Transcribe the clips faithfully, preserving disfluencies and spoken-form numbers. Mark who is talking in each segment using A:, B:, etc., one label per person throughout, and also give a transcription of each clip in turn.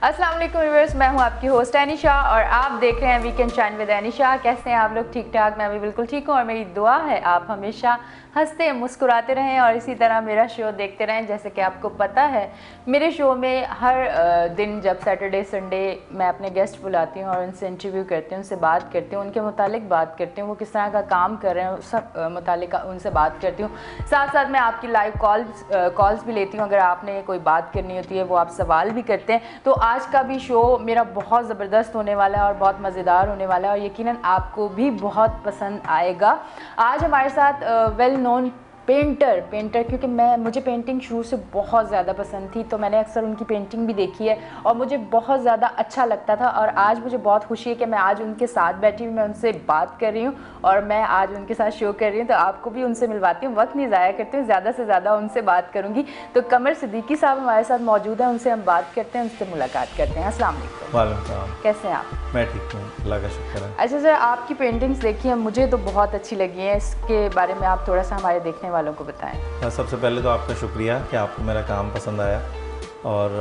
A: अस्सलाम वालेकुम व्यूअर्स, मैं हूं आपकी होस्ट एनिशा और आप देख रहे हैं वीकेंड शाइन विद एनिशा। कैसे हैं आप लोग? ठीक ठाक? मैं भी बिल्कुल ठीक हूं और मेरी दुआ है आप हमेशा हंसते मुस्कुराते रहें और इसी तरह मेरा शो देखते रहें। जैसे कि आपको पता है मेरे शो में हर दिन जब सैटरडे संडे मैं अपने गेस्ट बुलाती हूं और उनसे इंटरव्यू करती हूं, उनसे बात करती हूं, उनके मुतालिक बात करती हूं, वो किस तरह का काम कर रहे हैं उस सब मुतालिक उनसे बात करती हूँ। साथ साथ मैं आपकी लाइव कॉल्स कॉल्स भी लेती हूँ। अगर आपने कोई बात करनी होती है वो आप सवाल भी करते हैं। तो आज का भी शो मेरा बहुत ज़बरदस्त होने वाला है और बहुत मज़ेदार होने वाला है और यकीनन आपको भी बहुत पसंद आएगा। आज हमारे साथ वेल नोन पेंटर पेंटर क्योंकि मैं मुझे पेंटिंग शुरू से बहुत ज़्यादा पसंद थी, तो मैंने अक्सर उनकी पेंटिंग भी देखी है और मुझे बहुत ज़्यादा अच्छा लगता था। और आज मुझे बहुत खुशी है कि मैं आज उनके साथ बैठी हूँ, मैं उनसे बात कर रही हूँ और मैं आज उनके साथ शो कर रही हूँ। तो आपको भी उनसे मिलवाती हूँ, वक्त नहीं ज़ाया करती हूँ, ज़्यादा से ज़्यादा उनसे बात करूँगी। तो कमर सिद्दीकी साहब हमारे साथ मौजूद हैं, उनसे हम बात करते हैं, उनसे मुलाकात करते हैं। अस्सलाम वालेकुम।
B: वालेकुम सलाम।
A: कैसे हैं आप?
B: मैं ठीक हूँ, अल्लाह का शुक्र है।
A: अच्छा सर, आपकी पेंटिंग्स देखी है, मुझे तो बहुत अच्छी लगी हैं। इसके बारे में आप थोड़ा सा हमारे देखने वालों को बताएं।
B: सबसे पहले तो आपका शुक्रिया कि आपको मेरा काम पसंद आया। और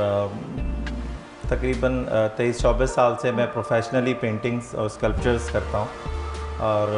B: तकरीबन तेईस चौबीस साल से मैं प्रोफेशनली पेंटिंग्स और स्कल्पचर्स करता हूँ और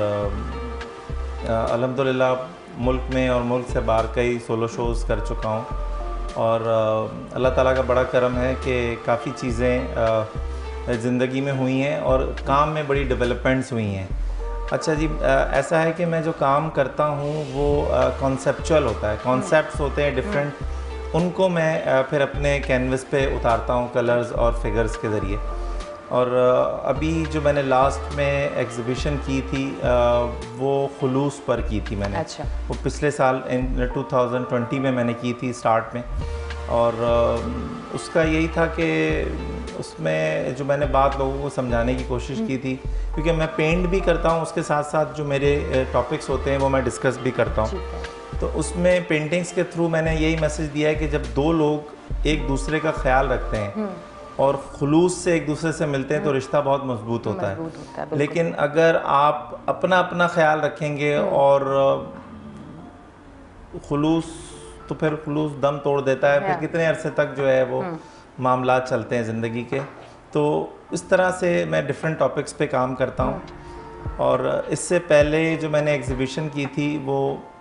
B: अल्हम्दुलिल्लाह मुल्क में और मुल्क से बाहर कई सोलो शोज़ कर चुका हूँ। और अल्लाह ताला का बड़ा करम है कि काफ़ी चीज़ें ज़िंदगी में हुई हैं और काम में बड़ी डेवलपमेंट्स हुई हैं। अच्छा जी, ऐसा है कि मैं जो काम करता हूँ वो कॉन्सेप्चुअल होता है, कॉन्सेप्ट्स होते हैं डिफरेंट, उनको मैं फिर अपने कैनवस पे उतारता हूँ कलर्स और फिगर्स के ज़रिए। और अभी जो मैंने लास्ट में एग्ज़िबिशन की थी वो खुलूस पर की थी मैंने।
A: अच्छा।
B: वो पिछले साल इन टू थाउजेंड ट्वेंटी में मैंने की थी स्टार्ट में। और उसका यही था कि उसमें जो मैंने बात लोगों को समझाने की कोशिश की थी, क्योंकि मैं पेंट भी करता हूँ, उसके साथ साथ जो मेरे टॉपिक्स होते हैं वो मैं डिस्कस भी करता हूँ। तो उसमें पेंटिंग्स के थ्रू मैंने यही मैसेज दिया है कि जब दो लोग एक दूसरे का ख्याल रखते हैं और खुलूस से एक दूसरे से मिलते हैं तो रिश्ता बहुत मजबूत होता है, होता है। लेकिन अगर आप अपना अपना ख्याल रखेंगे और खुलूस, तो फिर खुलूस दम तोड़ देता है, फिर कितने अरसे तक जो है वो मामला चलते हैं ज़िंदगी के। तो इस तरह से मैं डिफरेंट टॉपिक्स पे काम करता हूँ। और इससे पहले जो मैंने एग्ज़िबिशन की थी वो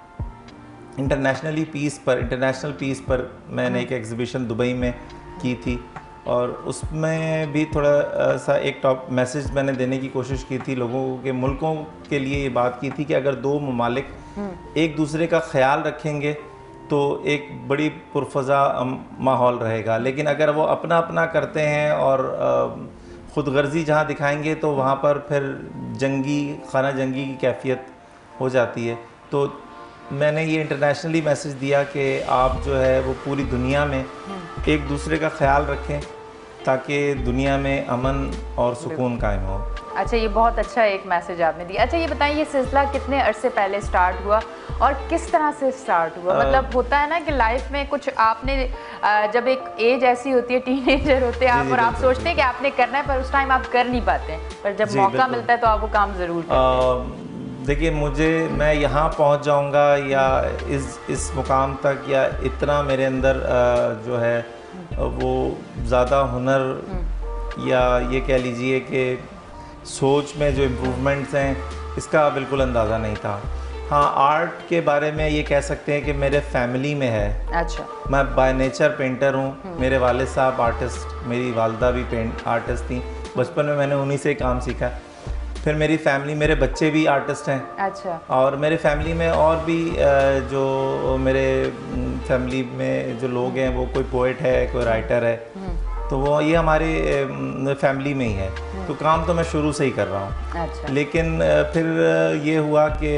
B: इंटरनेशनली पीस पर इंटरनेशनल पीस पर मैंने एक एग्ज़िबिशन दुबई में की थी और उसमें भी थोड़ा सा एक टॉप मैसेज मैंने देने की कोशिश की थी लोगों के, मुल्कों के लिए ये बात की थी कि अगर दो ममालिक एक दूसरे का ख्याल रखेंगे तो एक बड़ी पुरफ़ज़ा माहौल रहेगा, लेकिन अगर वो अपना अपना करते हैं और ख़ुदगर्ज़ी जहाँ दिखाएंगे तो वहाँ पर फिर जंगी खाना जंगी की कैफियत हो जाती है। तो मैंने ये इंटरनेशनली मैसेज दिया कि आप जो है वो पूरी दुनिया में एक दूसरे का ख्याल रखें ताकि दुनिया में अमन और सुकून कायम हो।
A: अच्छा, ये बहुत अच्छा एक मैसेज आपने दिया। अच्छा, ये बताइए ये सिलसिला कितने अरसे पहले स्टार्ट हुआ और किस तरह से स्टार्ट हुआ? आ, मतलब होता है ना कि लाइफ में कुछ आपने जब एक एज ऐसी होती है, टीनेजर होते हैं आप और आप सोचते हैं कि आपने करना है पर उस टाइम आप कर नहीं पाते, पर जब मौका मिलता है तो आप वो काम ज़रूर करते हैं।
B: देखिए, मुझे मैं यहाँ पहुँच जाऊँगा या इस इस मुकाम तक या इतना मेरे अंदर जो है वो ज़्यादा हुनर या ये कह लीजिए कि सोच में जो इम्प्रूवमेंट्स हैं इसका बिल्कुल अंदाज़ा नहीं था। हाँ, आर्ट के बारे में ये कह सकते हैं कि मेरे फैमिली में है।
A: अच्छा।
B: मैं बाय नेचर पेंटर हूँ, मेरे वालिद साहब आर्टिस्ट, मेरी वालदा भी पेंट आर्टिस्ट थी। बचपन में मैंने उन्हीं से काम सीखा। फिर मेरी फैमिली, मेरे बच्चे भी आर्टिस्ट हैं।
A: अच्छा।
B: और मेरे फैमिली में और भी जो मेरे फैमिली में जो लोग हैं वो कोई पोइट है, कोई राइटर है, तो वो ये हमारे फैमिली में ही है। तो काम तो मैं शुरू से ही कर रहा हूँ।
A: अच्छा।
B: लेकिन फिर ये हुआ कि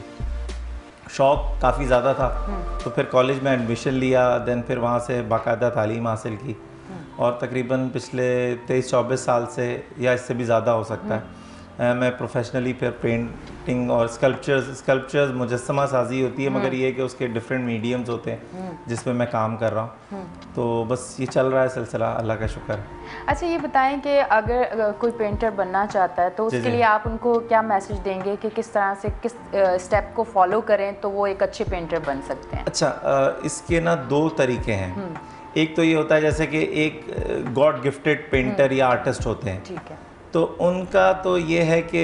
B: शौक़ काफ़ी ज़्यादा था, तो फिर कॉलेज में एडमिशन लिया, देन फिर वहाँ से बाकायदा तालीम हासिल की और तकरीबन पिछले तेईस चौबीस साल से या इससे भी ज़्यादा हो सकता है मैं प्रोफेशनली फिर पेंटिंग और स्कल्पचर्स स्कल्पचर्स मुजस्समा साजी होती है, मगर ये है कि उसके डिफरेंट मीडियम्स होते हैं जिसमें मैं काम कर रहा हूँ। तो बस ये चल रहा है सिलसिला, अल्लाह का शुक्र है।
A: अच्छा, ये बताएं कि अगर, अगर कोई पेंटर बनना चाहता है तो उसके लिए आप उनको क्या मैसेज देंगे कि किस तरह से किस स्टेप को फॉलो करें तो वो एक अच्छे पेंटर बन सकते हैं?
B: अच्छा, इसके ना दो तरीके हैं। एक तो ये होता है जैसे कि एक गॉड गिफ्टेड पेंटर या आर्टिस्ट होते हैं,
A: ठीक है,
B: तो उनका तो ये है कि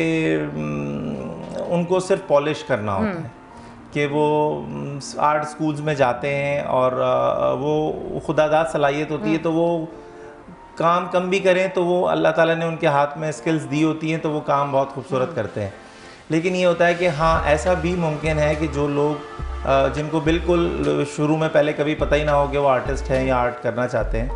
B: उम, उनको सिर्फ पॉलिश करना होता है कि वो आर्ट स्कूल्स में जाते हैं और अ, वो खुदादाद सलाहियत होती है, तो वो काम कम भी करें तो वो अल्लाह ताला ने उनके हाथ में स्किल्स दी होती हैं, तो वो काम बहुत खूबसूरत करते हैं। लेकिन ये होता है कि हाँ, ऐसा भी मुमकिन है कि जो लोग अ, जिनको बिल्कुल शुरू में पहले कभी पता ही ना हो कि वो आर्टिस्ट हैं या आर्ट करना चाहते हैं,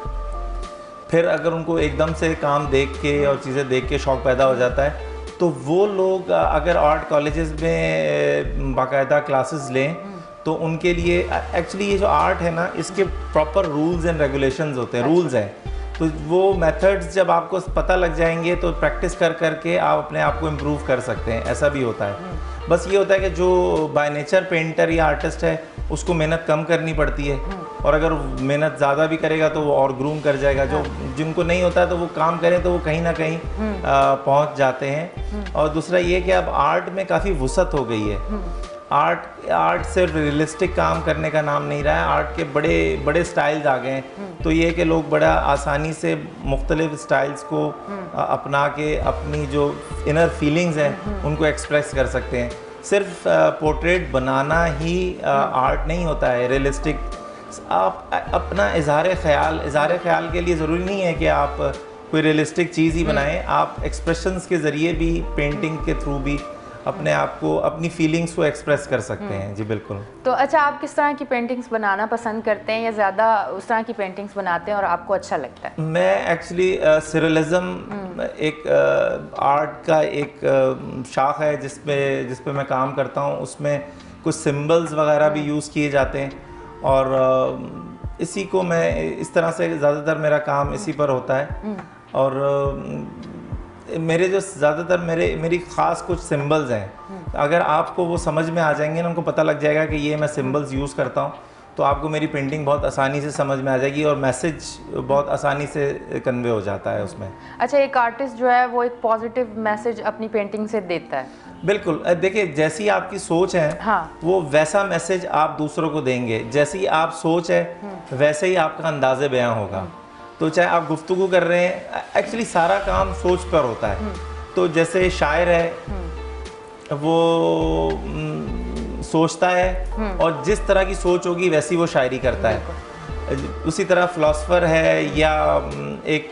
B: फिर अगर उनको एकदम से काम देख के और चीज़ें देख के शौक़ पैदा हो जाता है, तो वो लोग अगर आर्ट कॉलेजेस में बाकायदा क्लासेस लें तो उनके लिए एक्चुअली ये जो आर्ट है ना, इसके प्रॉपर रूल्स एंड रेगुलेशंस होते हैं, रूल्स हैं। तो वो मेथड्स जब आपको पता लग जाएंगे तो प्रैक्टिस कर कर के आप अपने आप को इम्प्रूव कर सकते हैं, ऐसा भी होता है। बस ये होता है कि जो बाय नेचर पेंटर या आर्टिस्ट है उसको मेहनत कम करनी पड़ती है, और अगर मेहनत ज़्यादा भी करेगा तो वो और ग्रूम कर जाएगा। जो जिनको नहीं होता है तो वो काम करें तो वो कहीं ना कहीं पहुंच जाते हैं। और दूसरा ये कि अब आर्ट में काफ़ी वुसअत हो गई है। आर्ट आर्ट सिर्फ रियलिस्टिक काम करने का नाम नहीं रहा है, आर्ट के बड़े बड़े स्टाइल्स आ गए हैं। तो ये कि लोग बड़ा आसानी से मुख्तलिफ स्टाइल्स को अपना के अपनी जो इनर फीलिंग्स हैं उनको एक्सप्रेस कर सकते हैं। सिर्फ पोर्ट्रेट बनाना ही आर्ट नहीं होता है, रियलिस्टिक। आप अपना इजहार ख्याल इजहार ख्याल के लिए ज़रूरी नहीं है कि आप कोई रियलिस्टिक चीज़ ही बनाएं, आप एक्सप्रेशंस के ज़रिए भी, पेंटिंग के थ्रू भी अपने आप को, अपनी फीलिंग्स को एक्सप्रेस कर सकते हैं। जी बिल्कुल।
A: तो अच्छा, आप किस तरह की पेंटिंग्स बनाना पसंद करते हैं या ज़्यादा उस तरह की पेंटिंग्स बनाते हैं और आपको अच्छा लगता है?
B: मैं एक्चुअली सिरियलिज्म एक आर्ट का एक शाख है जिसमें जिस पे मैं काम करता हूँ। उसमें कुछ सिंबल्स वगैरह भी यूज़ किए जाते हैं, और इसी को मैं इस तरह से ज़्यादातर मेरा काम इसी पर होता है। और मेरे जो ज़्यादातर मेरे मेरी ख़ास कुछ सिंबल्स हैं, अगर आपको वो समझ में आ जाएंगे ना, उनको पता लग जाएगा कि ये मैं सिंबल्स यूज़ करता हूँ, तो आपको मेरी पेंटिंग बहुत आसानी से समझ में आ जाएगी और मैसेज बहुत आसानी से कन्वे हो जाता है उसमें।
A: अच्छा, एक आर्टिस्ट जो है वो एक पॉजिटिव मैसेज अपनी पेंटिंग से देता है।
B: बिल्कुल। देखिए, जैसी आपकी सोच है, हाँ, वो वैसा मैसेज आप दूसरों को देंगे। जैसी आप सोच है वैसे ही आपका अंदाज़े बयां होगा। तो चाहे आप गुफ्तगू कर रहे हैं, एक्चुअली सारा काम सोच पर होता है। तो जैसे शायर है वो न, सोचता है और जिस तरह की सोच होगी वैसी वो शायरी करता है। उसी तरह फिलोसफर है या एक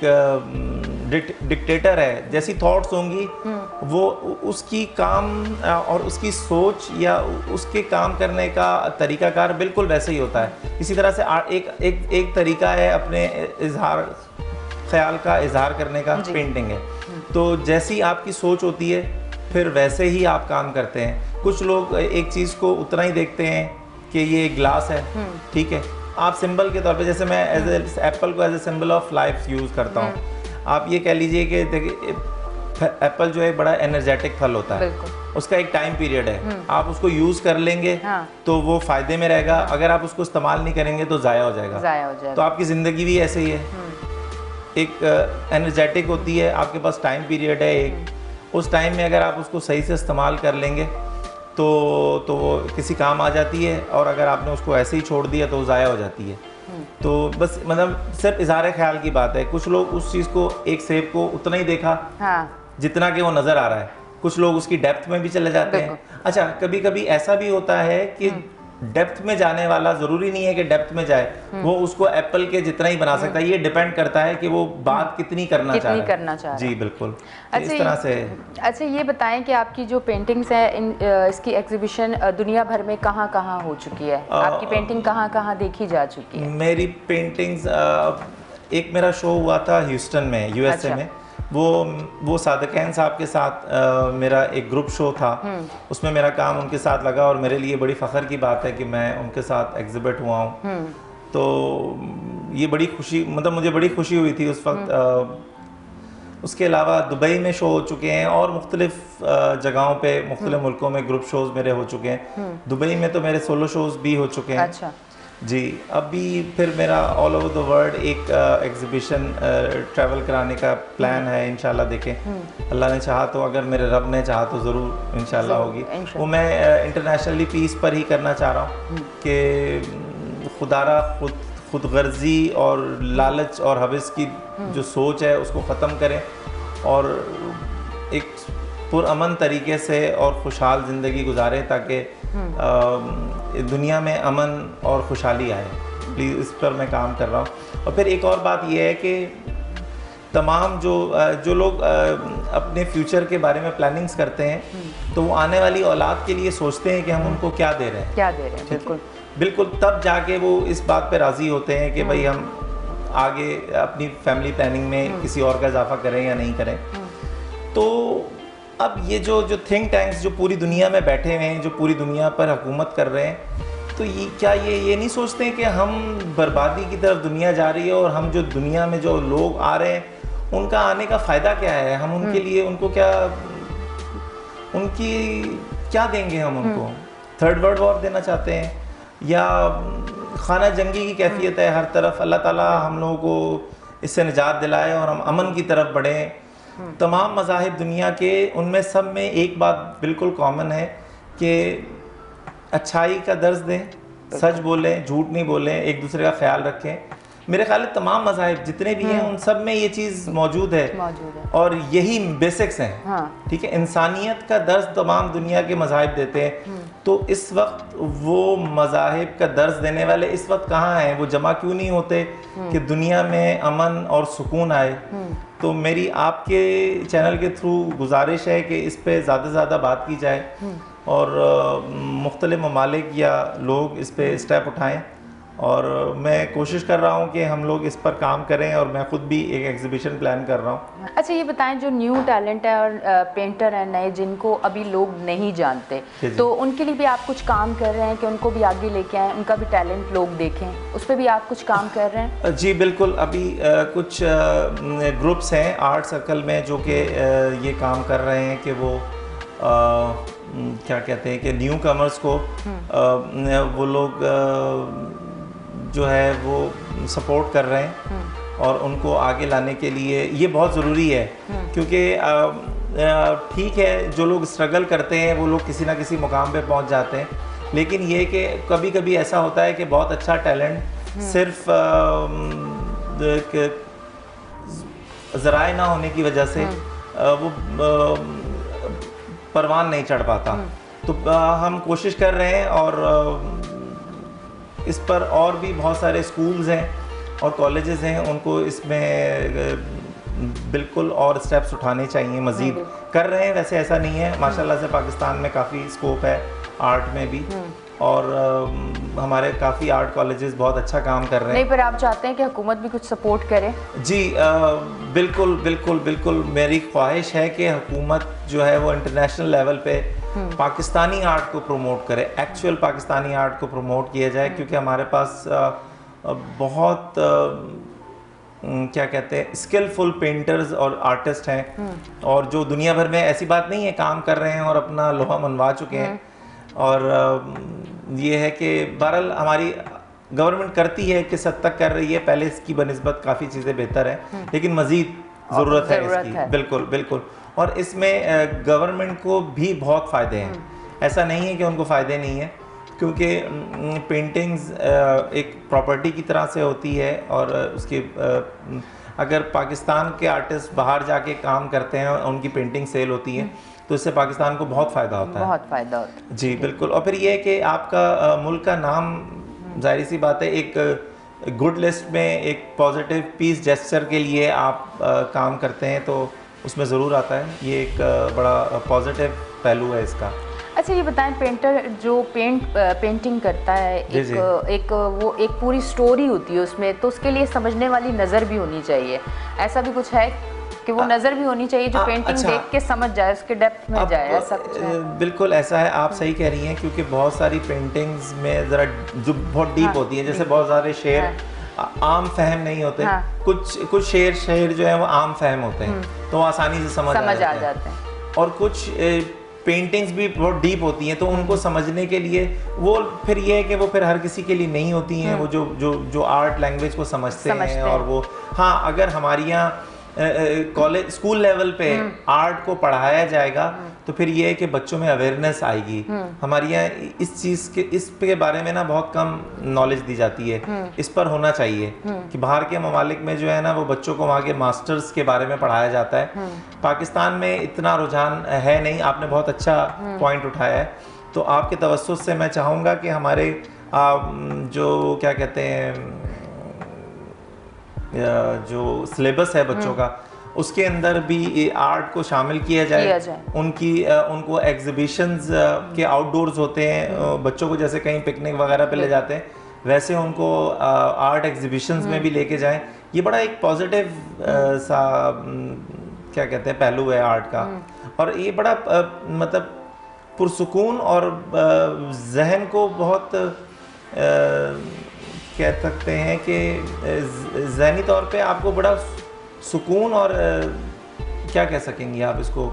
B: डिक्टेटर है, जैसी थॉट्स होंगी वो उसकी काम और उसकी सोच या उसके काम करने का तरीकाकार बिल्कुल वैसे ही होता है। इसी तरह से एक एक एक तरीका है अपने इजहार ख्याल का इजहार करने का, पेंटिंग है। तो जैसी आपकी सोच होती है फिर वैसे ही आप काम करते हैं। कुछ लोग एक चीज़ को उतना ही देखते हैं कि ये ग्लास है, ठीक है, आप सिंबल के तौर पे, जैसे मैं एज एप्पल को as a symbol of life use करता हूँ। आप ये कह लीजिए कि देखिए, एप्पल जो है बड़ा एनर्जेटिक फल होता है, उसका एक टाइम पीरियड है। आप उसको यूज़ कर लेंगे हाँ। तो वो फ़ायदे में रहेगा, अगर आप उसको इस्तेमाल नहीं करेंगे तो ज़ाया हो जाएगा। ज़ाया हो जाएगा। तो आपकी ज़िंदगी भी ऐसे ही है, एक एनर्जेटिक होती है, आपके पास टाइम पीरियड है एक, उस टाइम में अगर आप उसको सही से इस्तेमाल कर लेंगे तो तो वो किसी काम आ जाती है, और अगर आपने उसको ऐसे ही छोड़ दिया तो वो ज़ाया हो जाती है। तो बस मतलब सिर्फ इज़हार ख्याल की बात है। कुछ लोग उस चीज़ को, एक सेब को उतना ही देखा हाँ। जितना कि वो नज़र आ रहा है, कुछ लोग उसकी डेप्थ में भी चले जाते हैं। अच्छा, कभी कभी ऐसा भी होता है कि डेप्थ में जाने वाला ज़रूरी नहीं है कि डेप्थ में जाए, वो उसको एप्पल के जितना ही बना सकता है। ये डिपेंड करता है कि वो बात कितनी करना कितनी चाह रहा है। करना चाह रहा है। जी बिल्कुल। अच्छा, इस तरह से।
A: अच्छा, ये बताएं कि आपकी जो पेंटिंग्स है, इन इसकी एग्जीबिशन दुनिया भर में कहाँ कहाँ हो चुकी है? आ, आपकी पेंटिंग कहाँ कहाँ देखी जा चुकी है?
B: मेरी पेंटिंग्स, एक मेरा शो हुआ था ह्यूस्टन में, यूएसए में। वो वो सादकैन साहब के साथ आ, मेरा एक ग्रुप शो था, उसमें मेरा काम उनके साथ लगा और मेरे लिए बड़ी फ़ख्र की बात है कि मैं उनके साथ एग्जिबिट हुआ हूँ। तो ये बड़ी खुशी, मतलब मुझे बड़ी खुशी हुई थी उस वक्त। उसके अलावा दुबई में शो हो चुके हैं और मुख्तलिफ जगहों पे, मुख्तलिफ मुल्कों में ग्रुप शोज़ मेरे हो चुके हैं। दुबई में तो मेरे सोलो शोज़ भी हो चुके हैं। अच्छा। जी, अभी फिर मेरा ऑल ओवर द वर्ल्ड एक एग्जीबिशन ट्रैवल कराने का प्लान है, इंशाल्लाह देखें अल्लाह ने चाहा तो, अगर मेरे रब ने चाहा तो ज़रूर इंशाल्लाह होगी। वो मैं इंटरनेशनली पीस पर ही करना चाह रहा हूँ कि खुदारा खुद खुदगर्जी और लालच और हवस की जो सोच है उसको ख़त्म करें और एक पुरअमन तरीके से और खुशहाल ज़िंदगी गुजारें ताकि दुनिया में अमन और खुशहाली आए। प्लीज़ इस पर मैं काम कर रहा हूँ। और फिर एक और बात यह है कि तमाम जो जो लोग अपने फ्यूचर के बारे में प्लानिंग्स करते हैं तो वो आने वाली औलाद के लिए सोचते हैं कि हम उनको क्या दे रहे हैं
A: क्या दे रहे हैं बिल्कुल
B: बिल्कुल तब जाके वो इस बात पे राज़ी होते हैं कि भाई हम आगे अपनी फैमिली प्लानिंग में किसी और का इजाफा करें या नहीं करें। तो अब ये जो जो थिंक टैंक्स जो पूरी दुनिया में बैठे हुए हैं, जो पूरी दुनिया पर हुकूमत कर रहे हैं, तो ये क्या ये ये नहीं सोचते हैं कि हम बर्बादी की तरफ दुनिया जा रही है और हम जो दुनिया में जो लोग आ रहे हैं उनका आने का फ़ायदा क्या है, हम उनके लिए उनको क्या उनकी क्या देंगे, हम उनको थर्ड वर्ल्ड वॉर देना चाहते हैं या खाना जंगी की कैफियत है हर तरफ। अल्लाह ताला हम लोगों को इससे निजात दिलाए और हम अमन की तरफ बढ़ें। तमाम मज़ाहिब दुनिया के उनमें सब में एक बात बिल्कुल कॉमन है कि अच्छाई का दर्ज दें, सच बोलें, झूठ नहीं बोलें, एक दूसरे का ख्याल रखें। मेरे ख्याल है तमाम मज़ाहिब जितने भी हैं उन सब में ये चीज़ मौजूद है,
A: मौजूद है
B: और यही बेसिक्स हैं।
A: हाँ।
B: ठीक है, इंसानियत का दर्ज तमाम दुनिया के मज़ाहिब देते हैं। तो इस वक्त वो मज़ाहिब का दर्ज देने वाले इस वक्त कहाँ हैं, वो जमा क्यों नहीं होते कि दुनिया में अमन और सुकून आए। तो मेरी आपके चैनल के थ्रू गुजारिश है कि इस पे ज़्यादा से ज़्यादा बात की जाए और मुख्तलिफ ममालिक या लोग इस पे स्टेप उठाएं, और मैं कोशिश कर रहा हूँ कि हम लोग इस पर काम करें, और मैं ख़ुद भी एक एग्जीबिशन प्लान कर रहा हूँ।
A: अच्छा ये बताएं, जो न्यू टैलेंट है और पेंटर है नए जिनको अभी लोग नहीं जानते, तो उनके लिए भी आप कुछ काम कर रहे हैं कि उनको भी आगे लेके आएँ, उनका भी टैलेंट लोग देखें, उस पर भी आप कुछ काम कर रहे हैं?
B: जी बिल्कुल, अभी आ, कुछ ग्रुप्स हैं आर्ट सर्कल में जो कि ये काम कर रहे हैं कि वो आ, क्या कहते हैं कि न्यू कमर्स को आ, वो लोग आ, जो है वो सपोर्ट कर रहे हैं और उनको आगे लाने के लिए ये बहुत ज़रूरी है, क्योंकि ठीक है जो लोग स्ट्रगल करते हैं वो लोग किसी ना किसी मुकाम पे पहुंच जाते हैं, लेकिन ये कि कभी कभी ऐसा होता है कि बहुत अच्छा टैलेंट सिर्फ ज़राए ना होने की वजह से वो परवान नहीं चढ़ पाता। तो हम कोशिश कर रहे हैं और इस पर और भी बहुत सारे स्कूल्स हैं और कॉलेजेस हैं, उनको इसमें बिल्कुल और स्टेप्स उठाने चाहिए, मज़ीद कर रहे हैं। वैसे ऐसा नहीं है, माशाल्लाह से पाकिस्तान में काफ़ी स्कोप है आर्ट में भी, और आ, हमारे काफ़ी आर्ट कॉलेजेस बहुत अच्छा काम कर रहे हैं।
A: नहीं, पर आप चाहते हैं कि हुकूमत भी कुछ सपोर्ट करे? जी
B: आ, बिल्कुल बिल्कुल बिल्कुल मेरी ख्वाहिश है कि हुकूमत जो है वो इंटरनेशनल लेवल पे पाकिस्तानी आर्ट को प्रमोट करे, एक्चुअल पाकिस्तानी आर्ट को प्रमोट किया जाए, क्योंकि हमारे पास आ, बहुत आ, क्या कहते हैं स्किलफुल पेंटर्स और आर्टिस्ट हैं, और जो दुनिया भर में ऐसी बात नहीं है काम कर रहे हैं और अपना लोहा मनवा चुके हैं। और ये है कि बहरहाल हमारी गवर्नमेंट करती है कि हद तक कर रही है, पहले इसकी बनिस्बत काफ़ी चीज़ें बेहतर हैं, लेकिन मज़ीद ज़रूरत है इसकी। है। बिल्कुल बिल्कुल, और इसमें गवर्नमेंट को भी बहुत फ़ायदे हैं, ऐसा नहीं है कि उनको फ़ायदे नहीं है, क्योंकि पेंटिंग्स एक प्रॉपर्टी की तरह से होती है, और उसके अगर पाकिस्तान के आर्टिस्ट बाहर जाके काम करते हैं और उनकी पेंटिंग सेल होती है तो इससे पाकिस्तान को बहुत फ़ायदा होता है,
A: बहुत फ़ायदा होता है।
B: जी बिल्कुल। और फिर ये है कि आपका मुल्क का नाम, जाहिर सी बात है, एक गुड लिस्ट में एक पॉजिटिव पीस जेस्चर के लिए आप आ, काम करते हैं तो उसमें ज़रूर आता है, ये एक आ, बड़ा पॉजिटिव पहलू है इसका।
A: अच्छा ये बताएं, पेंटर जो पेंट पेंटिंग करता है, एक एक वो एक पूरी स्टोरी होती है उसमें, तो उसके लिए समझने वाली नज़र भी होनी चाहिए, ऐसा भी कुछ है कि वो नज़र भी होनी चाहिए जो आ, पेंटिंग अच्छा, देख के समझ जाए, उसके डेप्थ में जाए, ऐसा कुछ है? बिल्कुल ऐसा है, आप सही कह रही हैं, क्योंकि बहुत सारी पेंटिंग्स में ज़रा जो बहुत डीप हाँ, होती है, जैसे बहुत सारे शेर हाँ, आम फहम नहीं होते, हाँ, कुछ कुछ शेर शेर जो है वो आम फहम होते हैं, तो आसानी से समझ, समझ आ जाते हैं, और कुछ पेंटिंग्स भी बहुत डीप होती हैं, तो उनको समझने के लिए वो फिर ये है कि वो फिर हर किसी के लिए नहीं होती हैं, वो जो जो जो आर्ट लैंग्वेज को समझते, समझते हैं, और वो हाँ अगर हमारे यहाँ
B: कॉलेज स्कूल लेवल पे आर्ट को पढ़ाया जाएगा तो फिर ये है कि बच्चों में अवेयरनेस आएगी। हमारे यहाँ इस चीज़ के इस के बारे में ना बहुत कम नॉलेज दी जाती है, इस पर होना चाहिए कि बाहर के ममालिक में जो है ना वो बच्चों को वहाँ के मास्टर्स के बारे में पढ़ाया जाता है। पाकिस्तान में इतना रुझान है नहीं। आपने बहुत अच्छा पॉइंट उठाया है। तो आपके तवज्जुह से मैं चाहूँगा कि हमारे आ, जो क्या कहते हैं जो सिलेबस है बच्चों का उसके अंदर भी आर्ट को शामिल किया जाए, किया जाए। उनकी उनको एग्जीबिशंस के आउटडोर्स होते हैं बच्चों को, जैसे कहीं पिकनिक वगैरह पे ले जाते हैं वैसे उनको आर्ट एग्जीबिशंस में भी लेके जाएं। ये बड़ा एक पॉजिटिव सा क्या कहते हैं पहलू है आर्ट का, और ये बड़ा मतलब पुरसुकून और जहन को बहुत कह सकते हैं कि ज़हनी तौर पे आपको बड़ा सुकून और क्या कह सकेंगे आप इसको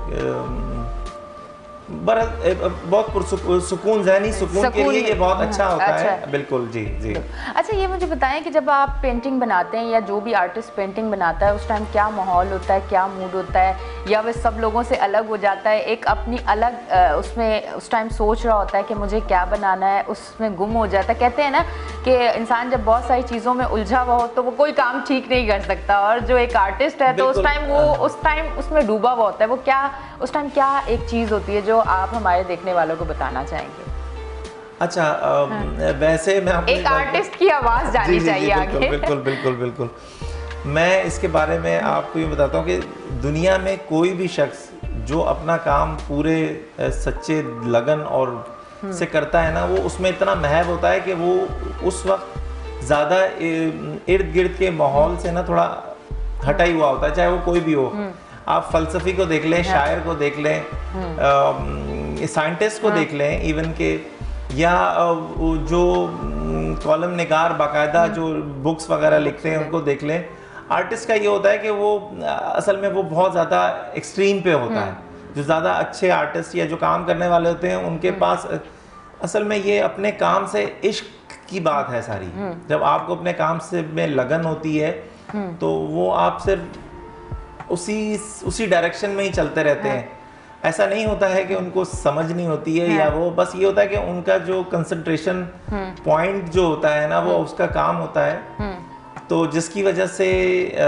B: बहुत सुकून ज़हनी सुकून के लिए ये बहुत अच्छा होता अच्छा। है। बिल्कुल जी जी।
A: अच्छा ये मुझे बताएं कि जब आप पेंटिंग बनाते हैं या जो भी आर्टिस्ट पेंटिंग बनाता है उस टाइम क्या माहौल होता है, क्या मूड होता है, या वह सब लोगों से अलग हो जाता है, एक अपनी अलग उसमें उस टाइम सोच रहा होता है कि मुझे क्या बनाना है, उसमें गुम हो जाता है। कहते हैं ना कि इंसान जब बहुत सारी चीज़ों में उलझा हुआ हो तो वो कोई काम ठीक नहीं कर सकता, और जो एक आर्टिस्ट है तो उस टाइम वो उस टाइम उसमें डूबा हुआ होता है। वो क्या उस टाइम क्या एक चीज़ होती है जो आप हमारे देखने वालों को बताना चाहेंगे?
B: अच्छा हाँ। वैसे मैं
A: एक आर्टिस्ट की आवाज़ जानी चाहिए आगे।
B: बिल्कुल बिल्कुल बिल्कुल। मैं इसके बारे में आपको ये बताता हूँ कि दुनिया में कोई भी शख्स जो अपना काम पूरे सच्चे लगन और से करता है ना, वो उसमें इतना महब होता है कि वो उस वक्त ज़्यादा इर्द गिर्द के माहौल से ना थोड़ा हटा ही हुआ होता है, चाहे वो कोई भी हो। आप फलसफी को देख लें, शायर को देख लें, साइंटिस्ट को देख लें, इवन के या जो कॉलम निगार बाकायदा जो बुक्स वगैरह लिखते हैं उनको देख लें। आर्टिस्ट का ये होता है कि वो असल में वो बहुत ज़्यादा एक्सट्रीम पे होता है। जो ज़्यादा अच्छे आर्टिस्ट या जो काम करने वाले होते हैं उनके पास असल में ये अपने काम से इश्क की बात है सारी। जब आपको अपने काम से में लगन होती है तो वो आप सिर्फ उसी उसी डायरेक्शन में ही चलते रहते हैं। ऐसा नहीं होता है कि उनको समझ नहीं होती है या वो बस ये होता है कि उनका जो कंसंट्रेशन पॉइंट जो होता है ना वो उसका काम होता है, तो जिसकी वजह से आ,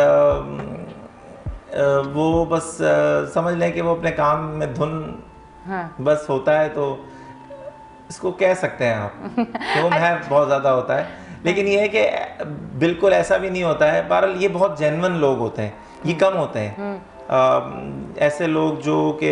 B: आ, वो बस आ, समझ लें कि वो अपने काम में धुन बस होता है, तो इसको कह सकते हैं आप कि वो महब बहुत ज़्यादा होता है। लेकिन ये है कि बिल्कुल ऐसा भी नहीं होता है। बहरहाल ये बहुत जेन्युइन लोग होते हैं, ये कम होते हैं आ, ऐसे लोग जो कि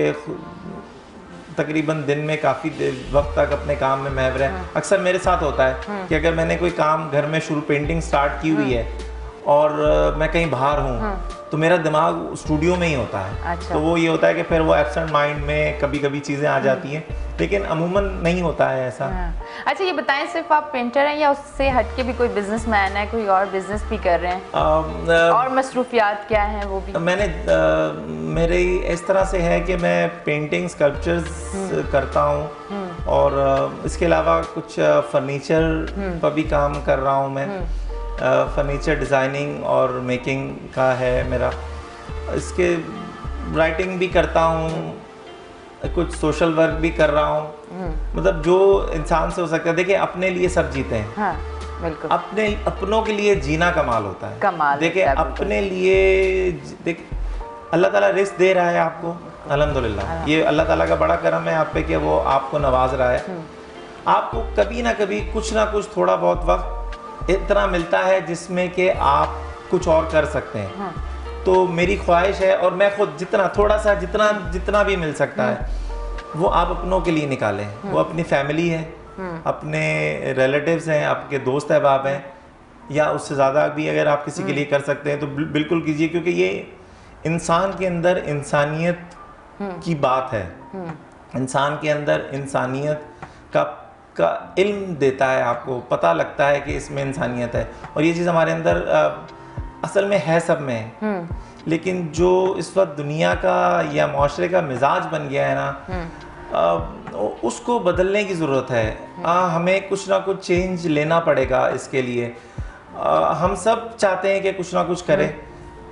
B: तकरीबन दिन में काफ़ी वक्त तक अपने काम में महव रहे। अक्सर मेरे साथ होता है कि अगर मैंने कोई काम घर में शुरू पेंटिंग स्टार्ट की हुई है और मैं कहीं बाहर हूँ तो मेरा दिमाग स्टूडियो में ही होता है। अच्छा। तो वो ये होता है कि फिर वो एब्सेंट माइंड में कभी कभी चीज़ें आ जाती हैं, लेकिन अमूमन नहीं होता है ऐसा।
A: अच्छा ये बताएं, सिर्फ आप पेंटर हैं या उससे हट के भी कोई बिजनेसमैन है, कोई और बिजनेस भी कर रहे हैं? आ, आ, और मसरूफियात क्या हैं वो भी? मैंने
B: आ, मेरे इस तरह से है कि मैं पेंटिंग स्कल्पचर्स करता हूँ और इसके अलावा कुछ फर्नीचर पर भी काम कर रहा हूँ मैं। फर्नीचर डिज़ाइनिंग और मेकिंग का है मेरा। इसके राइटिंग भी करता हूँ, कुछ सोशल वर्क भी कर रहा हूँ। मतलब जो इंसान से हो सकता है। देखिए अपने लिए सब जीते हैं। हाँ, बिल्कुल। अपने अपनों के लिए जीना कमाल होता है। कमाल। देखिए अपने लिए देख अल्लाह ताला रिस्क दे रहा है आपको, अल्हम्दुलिल्लाह। ये अल्लाह ताला का बड़ा करम है आप पे कि वो आपको नवाज रहा है। आपको कभी ना कभी कुछ ना कुछ थोड़ा बहुत वक्त इतना मिलता है जिसमें कि आप कुछ और कर सकते हैं। हाँ। तो मेरी ख्वाहिश है और मैं खुद जितना थोड़ा सा जितना जितना भी मिल सकता है वो आप अपनों के लिए निकालें। वो अपनी फैमिली है, अपने रिलेटिव्स हैं, आपके दोस्त अहबाब हैं, या उससे ज़्यादा भी अगर आप किसी के लिए कर सकते हैं तो बिल्कुल कीजिए, क्योंकि ये इंसान के अंदर इंसानियत की बात है। इंसान के अंदर इंसानियत का का इल्म देता है, आपको पता लगता है कि इसमें इंसानियत है। और ये चीज़ हमारे अंदर आ, असल में है सब में है। लेकिन जो इस वक्त दुनिया का या माशरे का मिजाज बन गया है ना, आ, उसको बदलने की ज़रूरत है। आ, हमें कुछ ना कुछ चेंज लेना पड़ेगा इसके लिए। आ, हम सब चाहते हैं कि कुछ ना कुछ करें,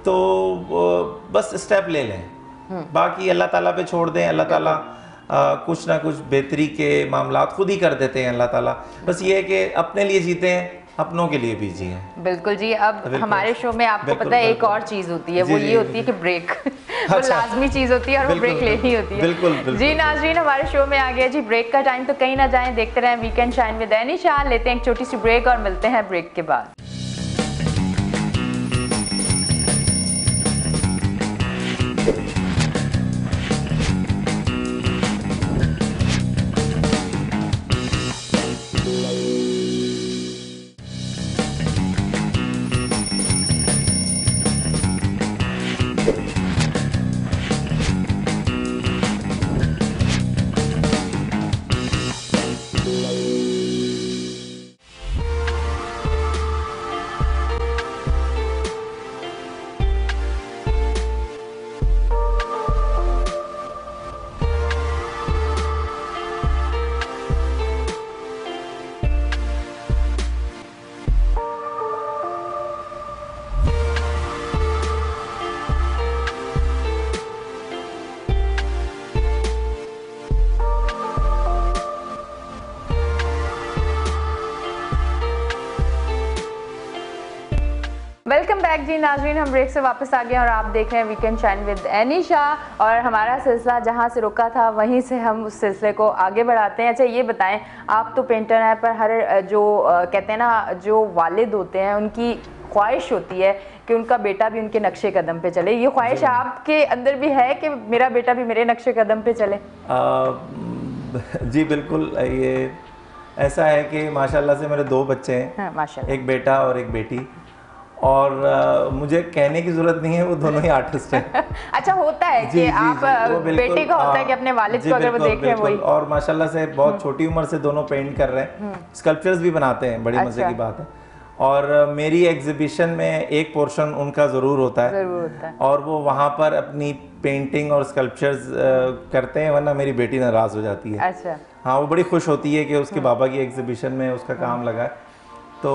B: तो बस स्टेप ले लें, बाकी अल्लाह ताला पे छोड़ दें। अल्लाह ताला आ, कुछ ना कुछ बेहतरी के मामलात खुद ही कर देते हैं अल्लाह ताला। बस ये है कि अपने लिए जीते हैं, अपनों के लिए भी जिए।
A: बिल्कुल जी। अब
B: बिल्कुल।
A: हमारे शो में आपको
B: बिल्कुल,
A: पता है एक
B: बिल्कुल।
A: और चीज़ होती है,
B: जी,
A: वो
B: जी,
A: ये होती है कि ब्रेक वो
B: अच्छा।
A: लाजमी चीज़ होती है और वो
B: बिल्कुल,
A: ब्रेक लेनी होती है।
B: बिल्कुल, बिल्कुल।
A: जी नाज़रीन, हमारे शो में आ गया जी ब्रेक का टाइम, तो कहीं ना जाएं, देखते रहें वीकेंड शाइन विद एनिशा। लेते हैं एक छोटी सी ब्रेक और मिलते हैं ब्रेक के बाद। वेलकम बैक जी नाजरीन, हम ब्रेक से वापस आ गए और आप देख रहे हैं वीकेंड शाइन विद एनिशा। और हमारा सिलसिला जहां से रुका था वहीं से हम उस सिलसिले को आगे बढ़ाते हैं। अच्छा ये बताएं, आप तो पेंटर हैं, पर हर जो कहते हैं ना, जो वालिद होते हैं उनकी ख्वाहिश होती है कि उनका बेटा भी उनके नक्शे कदम पे चले। ये ख्वाहिश आपके अंदर भी है कि मेरा बेटा भी मेरे नक्शे कदम पे चले?
B: आ, जी बिल्कुल, ये ऐसा है कि माशाल्लाह से मेरे दो बच्चे हैं।
A: हाँ, माशाल्लाह।
B: एक बेटा और एक बेटी। और आ, मुझे कहने की जरूरत नहीं है, वो दोनों ही आर्टिस्ट हैं।
A: अच्छा होता है कि आप बेटे का होता है कि अपने वालिद को अगर वो देख रहे हैं वही।
B: और माशाल्लाह से बहुत छोटी उम्र से दोनों पेंट कर रहे हैं, स्कल्पचर्स भी बनाते हैं, बड़ी मजे की बात है। और मेरी एग्जीबिशन में एक पोर्शन उनका ज़रूर होता है,
A: जरूर होता है।
B: और वो वहाँ पर अपनी पेंटिंग और स्कल्पचर्स करते हैं, वरना मेरी बेटी नाराज़ हो जाती है।
A: अच्छा।
B: हाँ, वो बड़ी खुश होती है कि उसके बाबा की एग्जीबिशन में उसका काम लगा है। तो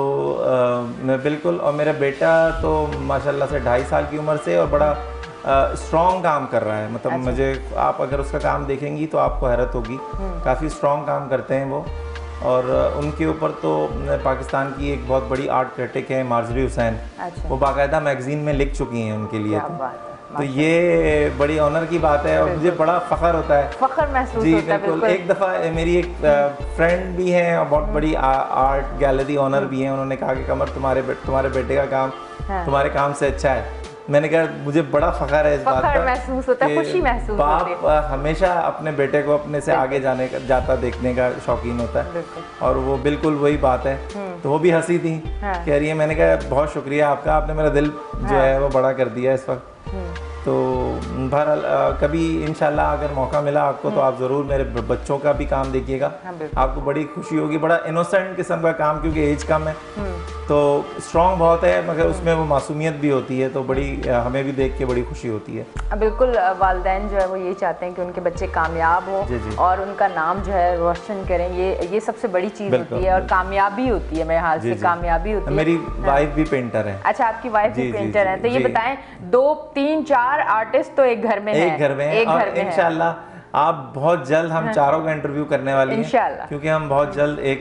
B: आ, मैं बिल्कुल, और मेरा बेटा तो माशाल्लाह से ढाई साल की उम्र से और बड़ा स्ट्रॉन्ग काम कर रहा है। मतलब
A: अच्छा।
B: मुझे, आप अगर उसका काम देखेंगी तो आपको हैरत होगी, काफ़ी स्ट्रॉन्ग काम करते हैं वो। और उनके ऊपर तो पाकिस्तान की एक बहुत बड़ी आर्ट क्रिटिक है मार्जरी हुसैन,
A: अच्छा।
B: वो बाकायदा मैगजीन में लिख चुकी हैं उनके लिए।
A: क्या
B: तो,
A: बात है,
B: तो ये बड़ी ऑनर की बात है और मुझे बड़ा फ़ख्र होता है,
A: फख्र महसूस
B: जी
A: होता है।
B: बिल्कुल। एक दफ़ा मेरी एक फ्रेंड भी है और बहुत बड़ी आ, आर्ट गैलरी ऑनर भी है, उन्होंने कहा कि कमर तुम्हारे बे, तुम्हारे बेटे का काम
A: हाँ।
B: तुम्हारे काम से अच्छा है। मैंने कहा मुझे बड़ा फ़ख्र है इस बात
A: फख्र
B: का,
A: महसूस होता है,
B: कि
A: खुशी महसूस होती है।
B: बाप हमेशा अपने बेटे को अपने से आगे जाने का जाता देखने का शौकीन होता है, और वो बिल्कुल वही बात है। तो वो भी हंसी थी,
A: हाँ।
B: कह रही है, मैंने कहा बहुत शुक्रिया आपका, आपने मेरा दिल जो
A: हाँ।
B: है वो बड़ा कर दिया इस वक्त। तो बहरहाल कभी इंशाल्लाह अगर मौका मिला आपको तो आप ज़रूर मेरे बच्चों का भी काम देखिएगा, आपको बड़ी खुशी होगी। बड़ा इनोसेंट किस्म का काम, क्योंकि एज कम है तो स्ट्रॉन्ग बहुत है, मगर उसमें वो मासूमियत भी होती है, तो बड़ी हमें भी देख के बड़ी खुशी होती है।
A: बिल्कुल, वालिदैन जो है वो यही चाहते हैं कि उनके बच्चे कामयाब हो और उनका नाम जो है रोशन करें। ये ये सबसे बड़ी चीज़ होती है और कामयाबी होती है, मेरे हाल से कामयाबी होती है।
B: मेरी वाइफ भी पेंटर है।
A: अच्छा, आपकी वाइफ भी पेंटर है। तो ये बताएं, दो तीन चार आर्टिस्ट तो एक घर में हैं,
B: एक घर में हैं, और इंशाल्लाह आप बहुत जल्द हम चारों का इंटरव्यू करने वाले हैं इंशाल्लाह, क्योंकि हम बहुत जल्द एक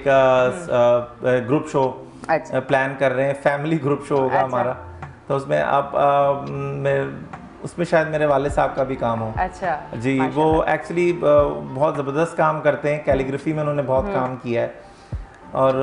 B: ग्रुप शो अच्छा। प्लान कर रहे हैं, फैमिली ग्रुप शो होगा अच्छा। हमारा, तो उसमें आप उसमें शायद मेरे वाले साहब का भी काम हो। अच्छा जी, वो एक्चुअली बहुत ज़बरदस्त काम करते हैं, कैलीग्राफी में उन्होंने बहुत काम किया है, और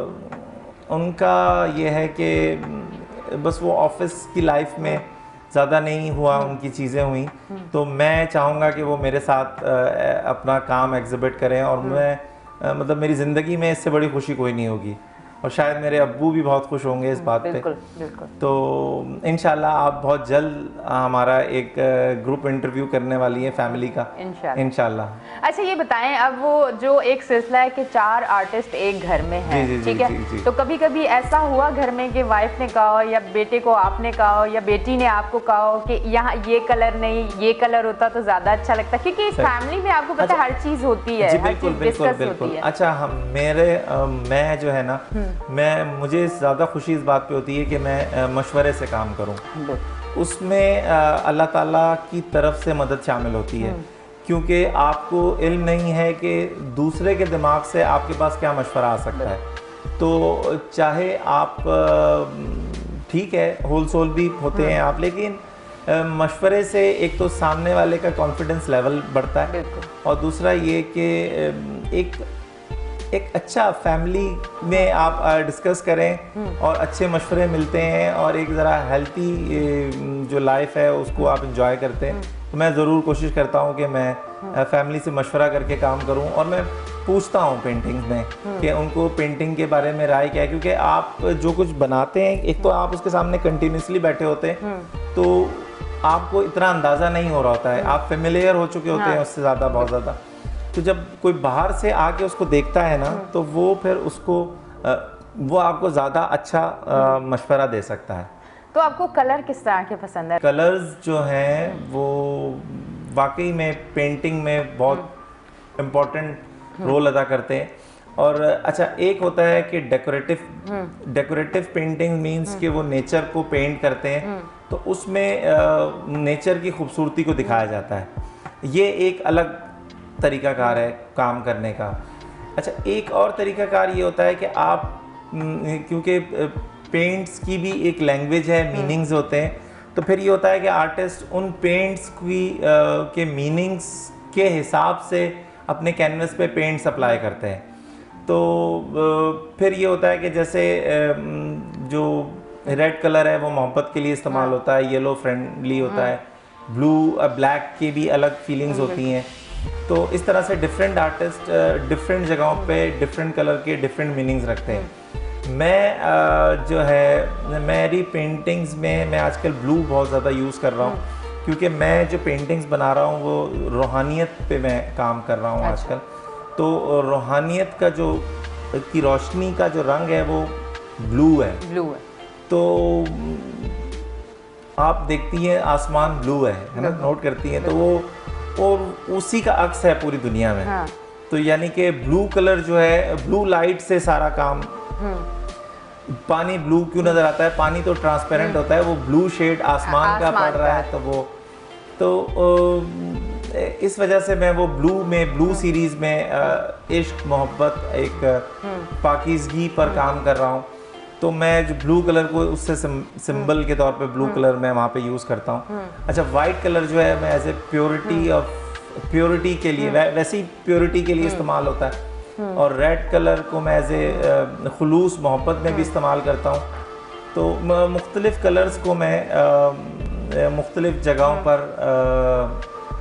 B: उनका ये है कि बस वो ऑफिस की लाइफ में ज़्यादा नहीं हुआ, उनकी चीज़ें हुई, तो मैं चाहूँगा कि वो मेरे साथ अपना काम एग्जिबिट करें, और मैं मतलब मेरी ज़िंदगी में इससे बड़ी खुशी कोई नहीं होगी, और शायद मेरे अब्बू भी बहुत खुश होंगे इस बात पे। बिल्कुल, बिल्कुल। तो इंशाल्लाह आप बहुत जल्द हमारा एक ग्रुप इंटरव्यू करने वाली है फैमिली का, इंशाल्लाह इंशाल्लाह।
A: अच्छा ये बताएं, अब वो जो एक सिलसिला है कि चार आर्टिस्ट एक घर में हैं, ठीक है, तो कभी कभी ऐसा हुआ घर में कि वाइफ ने कहा हो या बेटे को आपने कहा हो या बेटी ने आपको कहा हो कि यहाँ ये कलर नहीं, ये कलर होता तो ज़्यादा अच्छा लगता, क्योंकि फैमिली में आपको पता है हर चीज़ होती है, हर चीज़ डिस्कस होती है।
B: अच्छा, हम मेरे मैं जो है ना मैं मुझे ज़्यादा खुशी इस बात पे होती है कि मैं मशवरे से काम करूं। उसमें अल्लाह ताला की तरफ से मदद शामिल होती है, क्योंकि आपको इल्म नहीं है कि दूसरे के दिमाग से आपके पास क्या मशवरा आ सकता है। तो चाहे आप ठीक है होल सोल भी होते हैं आप, लेकिन मशवरे से एक तो सामने वाले का कॉन्फिडेंस लेवल बढ़ता है, और दूसरा ये कि एक एक अच्छा फैमिली में आप डिस्कस करें और अच्छे मशवरे मिलते हैं और एक ज़रा हेल्थी जो लाइफ है उसको आप इंजॉय करते हैं। तो मैं ज़रूर कोशिश करता हूँ कि मैं फैमिली से मशवरा करके काम करूँ, और मैं पूछता हूँ पेंटिंग्स में कि उनको पेंटिंग के बारे में राय क्या है, क्योंकि आप जो कुछ बनाते हैं एक तो आप उसके सामने कंटिन्यूसली बैठे होते हैं, तो आपको इतना अंदाज़ा नहीं हो रहा होता है, आप फेमिलियर हो चुके होते हैं उससे ज़्यादा, बहुत ज़्यादा। तो जब कोई बाहर से आके उसको देखता है ना, तो वो फिर उसको वो आपको ज़्यादा अच्छा मशवरा दे सकता है।
A: तो आपको कलर किस तरह के पसंद है?
B: कलर्स जो हैं वो वाकई में पेंटिंग में बहुत इम्पोर्टेंट रोल अदा करते हैं। और अच्छा, एक होता है कि डेकोरेटिव डेकोरेटिव पेंटिंग मींस कि वो नेचर को पेंट करते हैं, तो उसमें नेचर की खूबसूरती को दिखाया जाता है। ये एक अलग तरीकाकार है काम करने का। अच्छा, एक और तरीकाकार ये होता है कि आप, क्योंकि पेंट्स की भी एक लैंग्वेज है, मीनिंग्स होते हैं, तो फिर ये होता है कि आर्टिस्ट उन पेंट्स की आ, के मीनिंग्स के हिसाब से अपने कैनवस पे पेंट्स अप्लाई करते हैं। तो आ, फिर ये होता है कि जैसे आ, जो रेड कलर है वो मोहब्बत के लिए इस्तेमाल होता है, येलो फ्रेंडली होता है, ब्लू ब्लैक की भी अलग फीलिंग्स होती हैं। तो इस तरह से डिफरेंट आर्टिस्ट डिफरेंट जगहों पे डिफरेंट कलर के डिफरेंट मीनिंग्स रखते हैं। मैं जो है मेरी पेंटिंग्स में मैं आजकल ब्लू बहुत ज़्यादा यूज़ कर रहा हूँ, क्योंकि मैं जो पेंटिंग्स बना रहा हूँ वो रूहानियत पे मैं काम कर रहा हूँ आजकल। तो रूहानियत का जो की रोशनी का जो रंग है वो ब्लू है ब्लू है तो आप देखती हैं आसमान ब्लू है है ना, नोट करती हैं, तो वो और उसी का अक्स है पूरी दुनिया में। हाँ। तो यानी कि ब्लू कलर जो है, ब्लू लाइट से सारा काम। पानी ब्लू क्यों नज़र आता है? पानी तो ट्रांसपेरेंट होता है, वो ब्लू शेड आसमान का पड़ रहा है, तो वो तो इस वजह से मैं वो ब्लू में ब्लू सीरीज़ में इश्क मोहब्बत एक पाकीज़गी पर काम कर रहा हूँ। तो मैं जो ब्लू कलर को उससे सिंबल के तौर पे ब्लू कलर मैं वहाँ पे यूज़ करता हूँ। अच्छा, वाइट कलर जो है मैं as a purity of purity के लिए, वै, वैसी प्योरिटी के लिए इस्तेमाल होता है। और रेड कलर को मैं एज ए खुलूस मोहब्बत में भी इस्तेमाल करता हूँ। तो मुख्तलिफ़ कलर्स को मैं मुख्तलिफ़ जगहों पर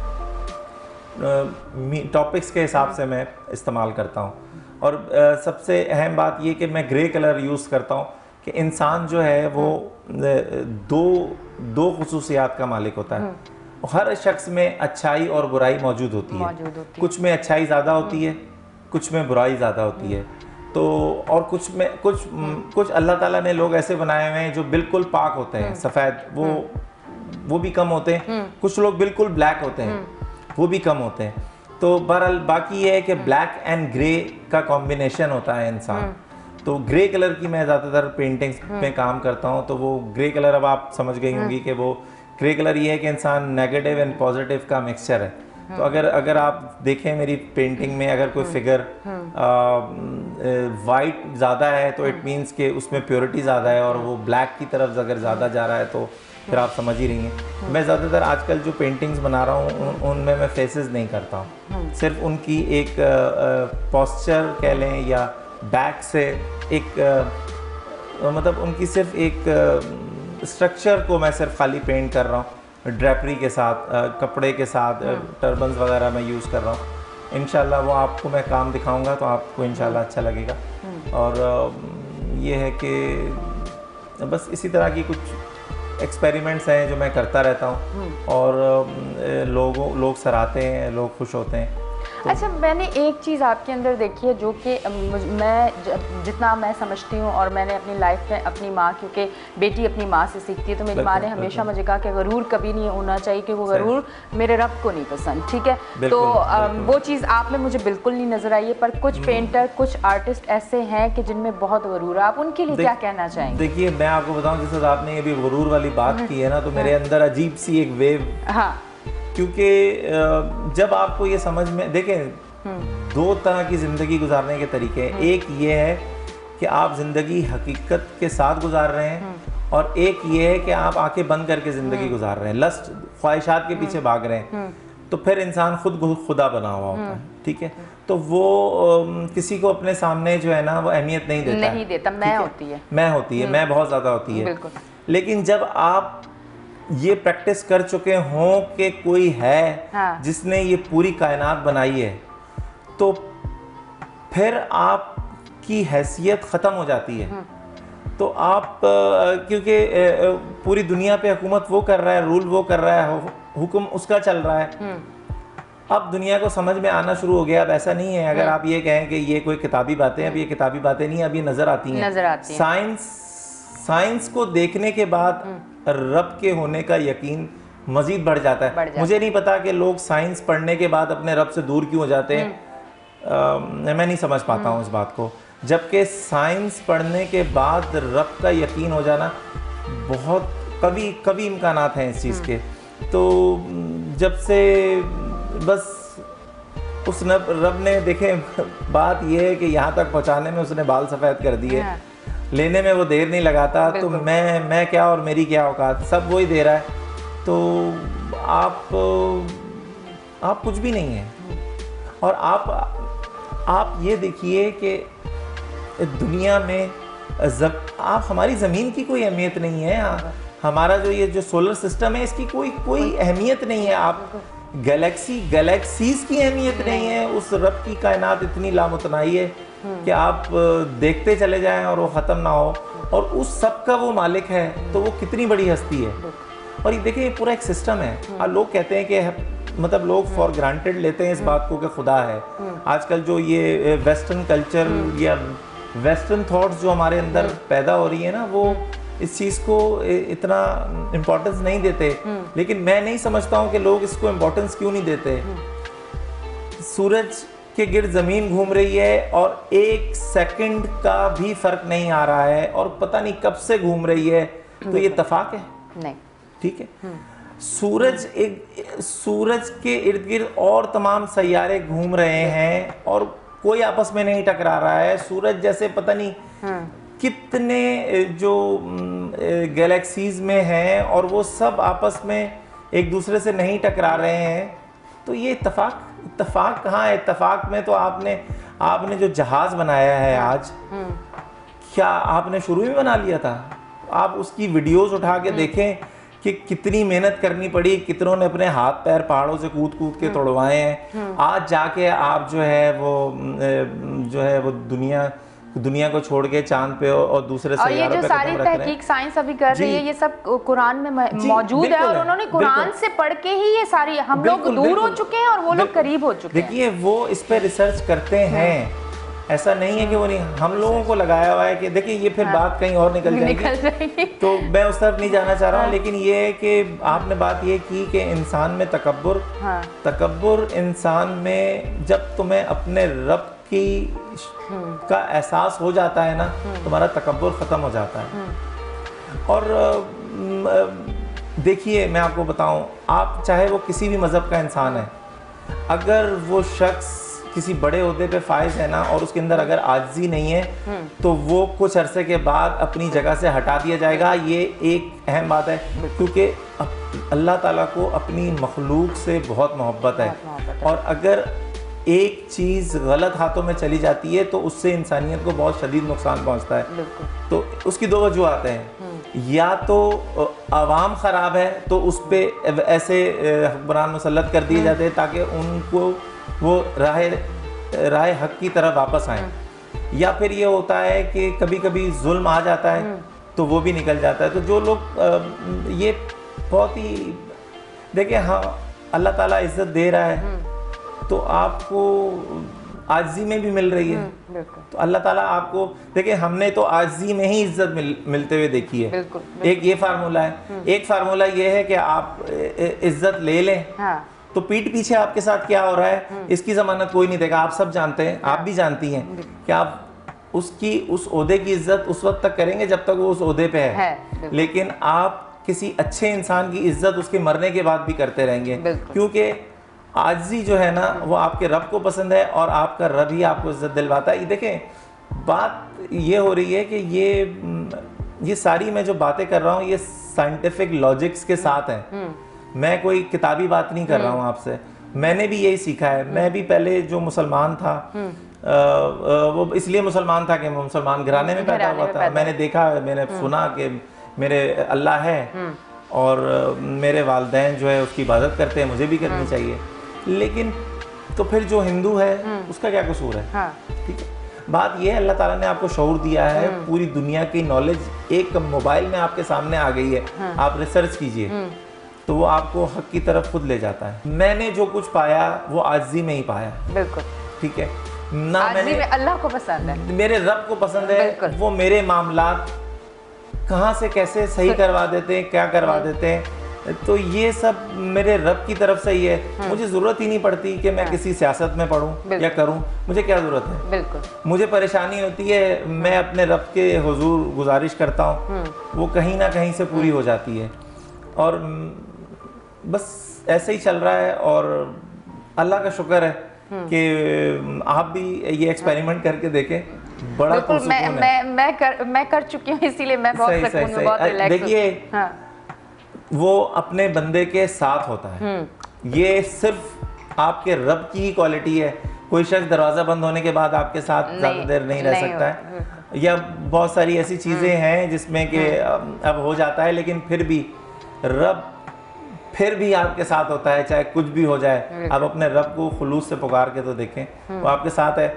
B: टॉपिक्स के हिसाब से मैं इस्तेमाल करता हूँ। और uh, सबसे अहम बात ये कि मैं ग्रे कलर यूज़ करता हूँ कि इंसान जो है वो दो दो खुसूसियात का मालिक होता है। हर शख्स में अच्छाई और बुराई मौजूद होती है, होती है। कुछ में अच्छाई ज़्यादा होती है, कुछ में बुराई ज़्यादा होती है। तो और कुछ में कुछ कुछ अल्लाह ताला ने लोग ऐसे बनाए हुए हैं जो बिल्कुल पाक होते हैं, सफ़ेद, वो वो भी कम होते हैं। कुछ लोग बिल्कुल ब्लैक होते हैं, वो भी कम होते हैं। तो बहरहाल बाकी ये है कि ब्लैक एंड ग्रे का कॉम्बिनेशन होता है इंसान। तो ग्रे कलर की मैं ज़्यादातर पेंटिंग्स में काम करता हूँ। तो वो ग्रे कलर, अब आप समझ गई होंगी कि वो ग्रे कलर ये है कि इंसान नेगेटिव एंड पॉजिटिव का मिक्सचर है। तो अगर अगर आप देखें मेरी पेंटिंग में अगर कोई फिगर वाइट ज़्यादा है तो इट मीन्स कि उसमें प्योरिटी ज़्यादा है, और वो ब्लैक की तरफ अगर ज़्यादा जा रहा है तो फिर आप समझ ही रही हैं। मैं ज़्यादातर आजकल जो पेंटिंग्स बना रहा हूँ उन, उनमें मैं फेसेस नहीं करता हूँ, सिर्फ उनकी एक पोस्चर कह लें या बैक से एक आ, मतलब उनकी सिर्फ एक स्ट्रक्चर को मैं सिर्फ खाली पेंट कर रहा हूँ, ड्रेपरी के साथ, आ, कपड़े के साथ, टर्बन्स वगैरह मैं यूज़ कर रहा हूँ। इंशाल्लाह वो आपको मैं काम दिखाऊंगा तो आपको इंशाल्लाह अच्छा लगेगा। और आ, ये है कि बस इसी तरह की कुछ एक्सपेरिमेंट्स हैं जो मैं करता रहता हूँ, और लोगों लोग सराहते हैं, लोग खुश होते हैं।
A: अच्छा, मैंने एक चीज़ आपके अंदर देखी है जो कि मैं ज, जितना मैं समझती हूँ और मैंने अपनी लाइफ में अपनी माँ, क्योंकि बेटी अपनी माँ से सीखती है, तो मेरी माँ ने हमेशा मुझे कहा कि गरूर कभी नहीं होना चाहिए, कि वो गरूर मेरे रब को नहीं पसंद, ठीक है। तो वो चीज़ आप में मुझे बिल्कुल नहीं नज़र आई है। पर कुछ पेंटर, कुछ आर्टिस्ट ऐसे हैं कि जिनमें बहुत गरूर है, आप उनके लिए क्या कहना चाहेंगे?
B: देखिए, मैं आपको बताऊँ, जैसे आपने अभी गरूर वाली बात की है ना, तो मेरे अंदर अजीब सी एक वेव, हाँ, क्योंकि जब आपको ये समझ में, देखें, दो तरह की ज़िंदगी गुजारने के तरीके हैं। एक ये है कि आप ज़िंदगी हकीकत के साथ गुजार रहे हैं, और एक ये है कि आप आंखें बंद करके ज़िंदगी गुजार रहे हैं, लस्ट ख्वाहिशात के पीछे भाग रहे हैं। तो फिर इंसान खुद खुदा बना हुआ होता है, ठीक है। तो वो किसी को अपने सामने जो है ना वो अहमियत नहीं देता,
A: नहीं देता, मैं होती है,
B: मैं होती है, मैं बहुत ज़्यादा होती है। लेकिन जब आप ये प्रैक्टिस कर चुके हों कि कोई है, हाँ, जिसने ये पूरी कायनात बनाई है, तो फिर आपकी हैसियत ख़त्म हो जाती है। तो आप, क्योंकि पूरी दुनिया पे हुकूमत वो कर रहा है, रूल वो कर रहा है, हुक्म उसका चल रहा है। अब दुनिया को समझ में आना शुरू हो गया। अब ऐसा नहीं है अगर आप ये कहें कि ये कोई किताबी बातें, अब ये किताबी बातें नहीं, अब ये नज़र आती हैं, नज़र आती हैं। साइंस साइंस को देखने के बाद रब के होने का यकीन मज़ीद बढ़ जाता है। बढ़ जाता मुझे नहीं पता कि लोग साइंस पढ़ने के बाद अपने रब से दूर क्यों हो जाते हैं, आ, मैं नहीं समझ पाता हूँ इस बात को। जबकि साइंस पढ़ने के बाद रब का यकीन हो जाना बहुत कभी कभी इम्कानात हैं इस चीज़ के। तो जब से बस उस नब, रब ने, देखे, बात यह है कि यहाँ तक पहुँचाने में उसने बाल सफ़ेद कर दिए, लेने में वो देर नहीं लगाता। तो मैं मैं क्या और मेरी क्या औकात, सब वही दे रहा है। तो आप आप कुछ भी नहीं हैं। और आप आप ये देखिए कि दुनिया में जब आप, हमारी ज़मीन की कोई अहमियत नहीं है, हमारा जो ये जो सोलर सिस्टम है इसकी कोई कोई अहमियत नहीं है। आप गैलेक्सी गैलेक्सीज की अहमियत नहीं है। उस रब की कायनात इतनी लामुतनाई है कि आप देखते चले जाएं और वो ख़त्म ना हो, और उस सब का वो मालिक है, तो वो कितनी बड़ी हस्ती है। और ये देखिए, पूरा एक सिस्टम है। और लोग कहते हैं कि, मतलब लोग फॉर ग्रांटेड लेते हैं इस बात को कि खुदा है। आजकल जो ये वेस्टर्न कल्चर या वेस्टर्न थॉट्स जो हमारे अंदर पैदा हो रही है ना, वो इस चीज़ को इतना इम्पोर्टेंस नहीं देते। लेकिन मैं नहीं समझता हूँ कि लोग इसको इम्पोर्टेंस क्यों नहीं देते। सूरज के गिर्द ज़मीन घूम रही है और एक सेकंड का भी फ़र्क नहीं आ रहा है, और पता नहीं कब से घूम रही है। तो ये इत्तेफाक है? नहीं, ठीक है। सूरज एक सूरज के इर्द गिर्द और तमाम सैयारे घूम रहे हैं और कोई आपस में नहीं टकरा रहा है। सूरज जैसे पता नहीं कितने जो गैलेक्सीज में हैं, और वो सब आपस में एक दूसरे से नहीं टकरा रहे हैं। तो ये इत्तेफाक इत्तेफाक कहाँ है? इत्तेफाक में तो आपने आपने जो जहाज़ बनाया है आज, क्या आपने शुरू में बना लिया था? आप उसकी वीडियोस उठा के देखें कि कितनी मेहनत करनी पड़ी, कितनों ने अपने हाथ पैर पहाड़ों से कूद कूद के तोड़वाए हैं। आज जाके आप जो है वो जो है वो दुनिया दुनिया को छोड़ के चांद पे और दूसरे
A: और ये जो सारी तहकीक साइंस अभी कर रही है, ये सब कुरान में मौजूद है, और उन्होंने कुरान से पढ़ के ही ये सारी, हम लोग दूर हो चुके हैं और वो लोग करीब हो चुके हैं।
B: देखिए, वो इस पे रिसर्च करते हैं, ऐसा नहीं है कि वो नहीं, हम लोगों को लगाया हुआ है कि देखिए ये फिर हाँ, बात कहीं और निकल जाएगी, निकल जाएगी। तो मैं उस तरफ नहीं जाना चाह रहा हूँ। हाँ। लेकिन ये है कि आपने बात ये की कि इंसान में तकब्बुर, हाँ। तकब्बुर इंसान में जब तुम्हें अपने रब की का एहसास हो जाता है ना, तुम्हारा तकब्बुर ख़त्म हो जाता है। और देखिए, मैं आपको बताऊं, आप चाहे वो किसी भी मज़हब का इंसान है, अगर वो शख्स किसी बड़े ओहदे पे फाइज है ना, और उसके अंदर अगर आजिज़ी नहीं है, तो वो कुछ अरसे के बाद अपनी जगह से हटा दिया जाएगा। ये एक अहम बात है, क्योंकि अल्लाह ताला को अपनी मखलूक से बहुत मोहब्बत है, और अगर एक चीज़ गलत हाथों में चली जाती है तो उससे इंसानियत को बहुत शदीद नुकसान पहुंचता है। तो उसकी दो वजूहत हैं, या तो आवाम ख़राब है तो उस पर ऐसे हुक्मरान मुसल्लत कर दिए जाते हैं ताकि उनको वो राह राह हक की तरफ वापस आएँ, या फिर ये होता है कि कभी कभी जुल्म आ जाता है तो वो भी निकल जाता है। तो जो लोग ये बहुत ही, देखिए, हाँ, अल्लाह ताला इज़्ज़त दे रहा है तो आपको आजिज़ी में भी मिल रही है। तो अल्लाह ताला आपको, देखिए हमने तो आजिज़ी में ही इज्जत मिल, मिलते हुए देखी है।
A: बिल्कुल, बिल्कुल।
B: एक ये फार्मूला है। एक फार्मूला ये है कि आप इज्जत ले लें, हाँ। तो पीठ पीछे आपके साथ क्या हो रहा है इसकी जमानत कोई नहीं देगा। आप सब जानते हैं, आप भी जानती हैं कि आप उसकी उस ओहदे की इज्जत उस वक्त तक करेंगे जब तक वो उस ओहदे पे है, है लेकिन आप किसी अच्छे इंसान की इज्जत उसके मरने के बाद भी करते रहेंगे, क्योंकि आजिज़ी जो है ना वो आपके रब को पसंद है और आपका रब ही आपको इज्जत दिलवाता है। देखें बात ये हो रही है कि ये ये सारी मैं जो बातें कर रहा हूँ ये साइंटिफिक लॉजिक्स के साथ हैं। मैं कोई किताबी बात नहीं कर रहा हूँ आपसे, मैंने भी यही सीखा है। मैं भी पहले जो मुसलमान था आ, आ, वो इसलिए मुसलमान था कि मैं मुसलमान घराने में पैदा हुआ था। मैंने देखा, मैंने सुना कि मेरे अल्लाह है और मेरे वालिदैन जो है उसकी इबादत करते हैं, मुझे भी करनी चाहिए। लेकिन तो फिर जो हिंदू है उसका क्या कसूर है? हाँ। ठीक है, बात यह है अल्लाह ताला ने आपको शऊर दिया है, पूरी दुनिया की नॉलेज एक मोबाइल में आपके सामने आ गई है। हाँ। आप रिसर्च कीजिए तो वो आपको हक की तरफ खुद ले जाता है। मैंने जो कुछ पाया वो आजिज़ी में ही पाया। बिल्कुल ठीक है ना, मैंने
A: में अल्लाह को पसंद है,
B: मेरे रब को पसंद है, वो मेरे मामलात कहाँ से कैसे सही करवा देते हैं, क्या करवा देते हैं, तो ये सब मेरे रब की तरफ से ही है। मुझे ज़रूरत ही नहीं पड़ती कि मैं किसी सियासत में पढ़ूं या करूं, मुझे क्या ज़रूरत है? बिल्कुल। मुझे परेशानी होती है, मैं अपने रब के हुजूर गुजारिश करता हूं, वो कहीं ना कहीं से पूरी हो जाती है और बस ऐसे ही चल रहा है। और अल्लाह का शुक्र है कि आप भी ये एक्सपेरिमेंट करके देखें, बड़ा
A: बिल्कुल। मैं मैं मैं कर मैं कर चुकी हूँ, इसीलिए मैं बहुत सुकून में, बहुत रिलैक्स।
B: देखिए हाँ। वो अपने बंदे के साथ होता है, ये सिर्फ आपके रब की ही क्वालिटी है। कोई शख्स दरवाज़ा बंद होने के बाद आपके साथ ज़्यादा देर नहीं रह सकता है, या बहुत सारी ऐसी चीज़ें हैं जिसमें कि अब हो जाता है, लेकिन फिर भी रब फिर भी आपके साथ होता है, चाहे कुछ भी हो जाए। आप अपने रब को खुलूस से पुकार के तो देखें, वो आपके साथ है।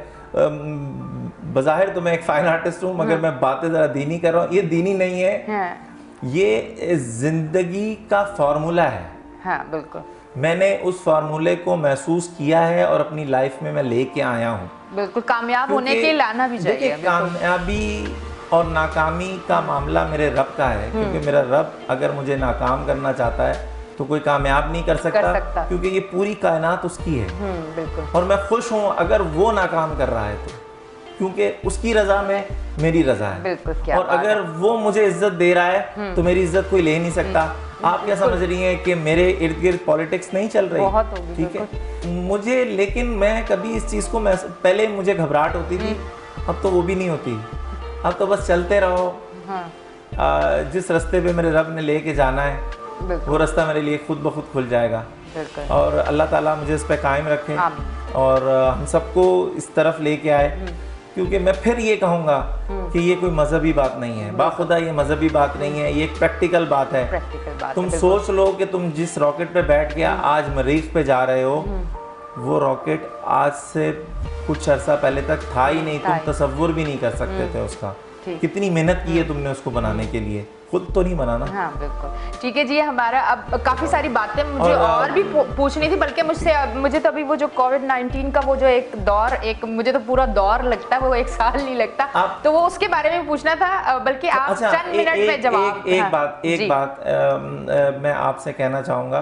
B: बज़ाहिर तो मैं एक फाइन आर्टिस्ट हूँ, मगर मैं बातें ज़रा दीनी कर रहा हूँ। ये दीनी नहीं है, ये ज़िंदगी का फार्मूला है। हाँ बिल्कुल। मैंने उस फार्मूले को महसूस किया है और अपनी लाइफ में मैं लेके आया हूँ।
A: बिल्कुल, कामयाब होने के लाना भी चाहिए।
B: देखिए कामयाबी और नाकामी का मामला मेरे रब का है, क्योंकि मेरा रब अगर मुझे नाकाम करना चाहता है तो कोई कामयाब नहीं कर सकता, कर सकता। क्योंकि ये पूरी कायनात उसकी है। बिल्कुल। और मैं खुश हूँ अगर वो नाकाम कर रहा है तो, क्योंकि उसकी रजा में मेरी रजा है। बिल्कुल। क्या और अगर वो मुझे इज्जत दे रहा है तो मेरी इज्जत कोई ले नहीं सकता। आप क्या समझ रही हैं कि मेरे इर्द गिर्द पॉलिटिक्स नहीं चल रही? बहुत होगी। ठीक है मुझे, लेकिन मैं कभी इस चीज़ को, मैं पहले मुझे घबराहट होती थी, अब तो वो भी नहीं होती। अब तो बस चलते रहो। हाँ। जिस रास्ते पे मेरे रब ने लेके जाना है वो रास्ता मेरे लिए खुद ब खुद खुल जाएगा। और अल्लाह ताला मुझे इस पे कायम रखे और हम सबको इस तरफ लेके आए, क्योंकि मैं फिर ये कहूँगा कि ये कोई मजहबी बात नहीं है, बाखुदा ये मजहबी बात नहीं है, ये एक प्रैक्टिकल बात है। प्रैक्टिकल बात तुम सोच लो कि तुम जिस रॉकेट पे बैठ के आज मरीख पे जा रहे हो, वो रॉकेट आज से कुछ अर्सा पहले तक था ही नहीं, तुम तसव्वुर भी नहीं कर सकते थे उसका। कितनी मेहनत की है तुमने उसको बनाने के लिए, खुद तो नहीं बनाना।
A: हाँ बिल्कुल। ठीक है जी, हमारा अब काफ़ी सारी बातें मुझे और, और भी पूछनी थी, बल्कि मुझसे मुझे तो अभी वो जो कोविड नाइन्टीन का वो जो एक दौर, एक मुझे तो पूरा दौर लगता है, वो एक साल नहीं लगता, आप, तो वो उसके बारे में पूछना था, बल्कि आप अच्छा, चंद मिनट में जवाब।
B: एक, एक, हाँ, बात एक बात आ, आ, मैं आपसे कहना चाहूँगा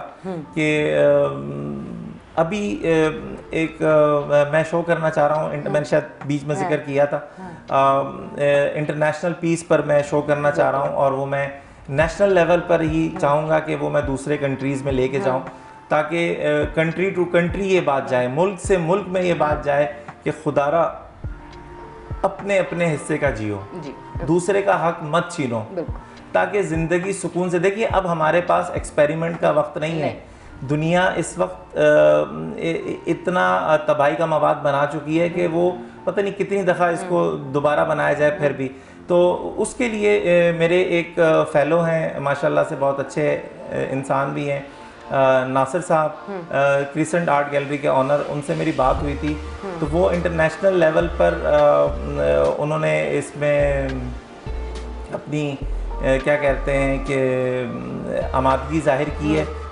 B: कि अभी एक मैं शो करना चाह रहा हूँ, मैंने शायद बीच में जिक्र किया था, इंटरनेशनल पीस पर मैं शो करना चाह रहा हूँ, और वो मैं नेशनल लेवल पर ही चाहूँगा कि वो मैं दूसरे कंट्रीज़ में लेके जाऊँ, ताकि कंट्री टू कंट्री ये बात जाए, मुल्क से मुल्क में ये बात जाए कि खुदारा अपने अपने हिस्से का जियो, दूसरे का हक मत छीनो, ताकि ज़िंदगी सुकून से। देखिए अब हमारे पास एक्सपेरिमेंट का वक्त नहीं है, दुनिया इस वक्त इतना तबाही का मवाद बना चुकी है कि वो पता नहीं कितनी दफ़ा इसको दोबारा बनाया जाए फिर भी। तो उसके लिए मेरे एक फ़ेलो हैं माशाल्लाह से, बहुत अच्छे इंसान भी हैं, नासिर साहब, क्रिसेंट आर्ट गैलरी के ऑनर, उनसे मेरी बात हुई थी, तो वो इंटरनेशनल लेवल पर उन्होंने इसमें अपनी क्या कहते हैं कि आमादगी ज़ाहिर की है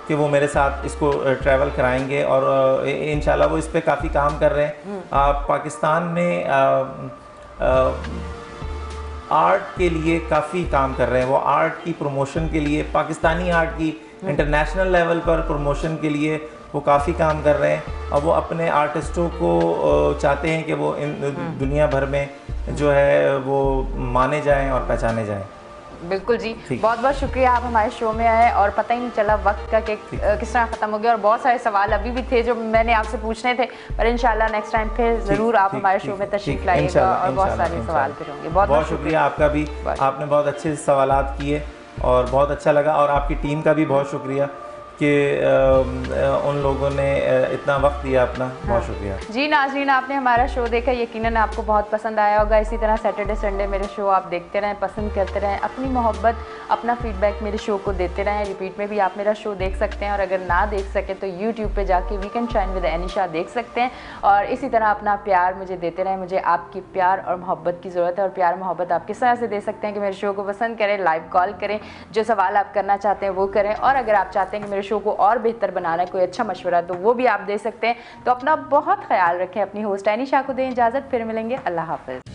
B: कि वो मेरे साथ इसको ट्रैवल कराएंगे और इंशाल्लाह वो इस पे काफ़ी काम कर रहे हैं। आ, पाकिस्तान में आ, आ, आर्ट के लिए काफ़ी काम कर रहे हैं। वो आर्ट की प्रमोशन के लिए, पाकिस्तानी आर्ट की इंटरनेशनल लेवल पर प्रमोशन के लिए वो काफ़ी काम कर रहे हैं और वो अपने आर्टिस्टों को चाहते हैं कि वो इन दुनिया भर में जो है वो माने जाएं और पहचाने जाएं।
A: बिल्कुल जी, बहुत बहुत शुक्रिया आप हमारे शो में आए और पता ही नहीं चला वक्त का कि किस तरह ख़त्म हो गया। और बहुत सारे सवाल अभी भी थे जो मैंने आपसे पूछने थे, पर इंशाल्लाह नेक्स्ट टाइम फिर ज़रूर आप हमारे शो में तशरीफ़ लाइएगा और बहुत सारे सवाल फिर होंगे। बहुत
B: बहुत शुक्रिया आपका भी, आपने बहुत अच्छे सवालात किए और बहुत अच्छा लगा। और आपकी टीम का भी बहुत शुक्रिया कि उन लोगों ने इतना वक्त दिया अपना। हाँ। बहुत शुक्रिया
A: जी। नाज़रीन, आपने हमारा शो देखा, यकीनन आपको बहुत पसंद आया होगा। इसी तरह सैटरडे संडे मेरे शो आप देखते रहें, पसंद करते रहें, अपनी मोहब्बत अपना फीडबैक मेरे शो को देते रहें। रिपीट में भी आप मेरा शो देख सकते हैं और अगर ना देख सकें तो यूट्यूब पे जाके वीकेंड शाइन विद एनिशा देख सकते हैं। और इसी तरह अपना प्यार मुझे देते रहें। मुझे आपकी प्यार और मोहब्बत की ज़रूरत है और प्यार मोहब्बत आप किस तरह से दे सकते हैं कि मेरे शो को पसंद करें, लाइव कॉल करें, जो सवाल आप करना चाहते हैं वो करें। और अगर आप चाहते हैं कि मेरे शो को और बेहतर बनाना है, कोई अच्छा मशवरा, तो वो भी आप दे सकते हैं। तो अपना बहुत ख्याल रखें। अपनी होस्ट एनिशा को दें इजाज़त, फिर मिलेंगे। अल्लाह हाफ़िज़।